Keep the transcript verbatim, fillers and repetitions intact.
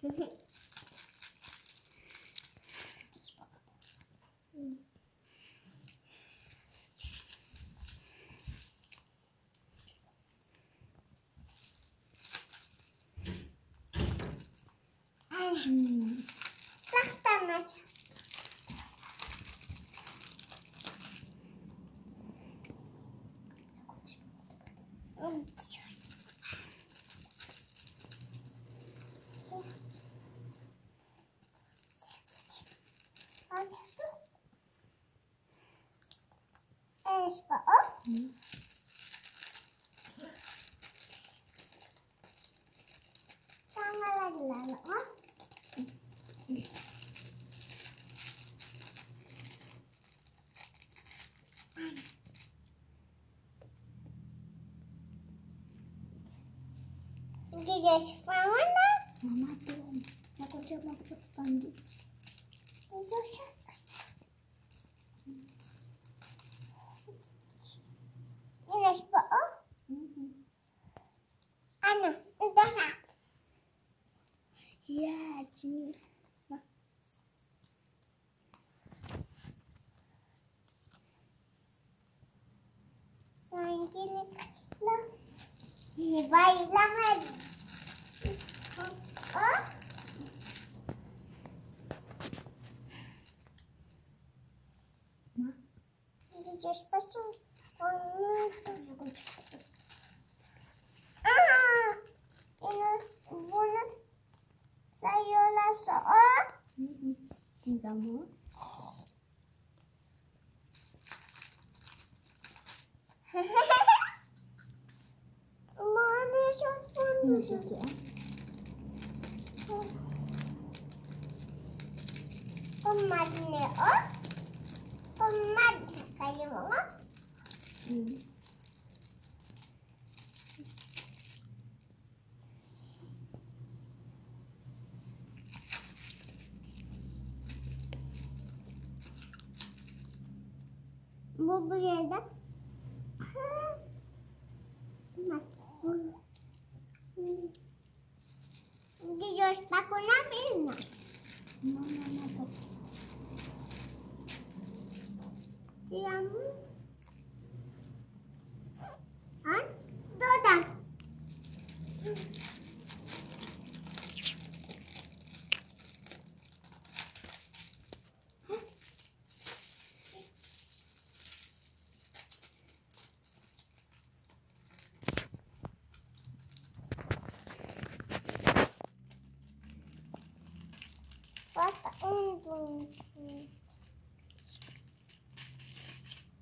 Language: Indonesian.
Hmm. Laktan aja. Es pak. Sama lagi lalu. Ini guys, mana? Mama tuh, aku coba cepet standi. Ini guys, pak. Ana, udah sak. Iya, Ci. Sayang kiri lah. Ini bayi lagi. Oh? Ma, Ini just pasang. Oh, aku ah, ini bulan sayuran soal. enggak mau. Mana sopan Ini situ ya. Tomat nih, oh? Tomat kayak mana? Hmm. Bubur ada. Di jos paku nabi na. Mama, mama. Diam. An, dodang. What untung.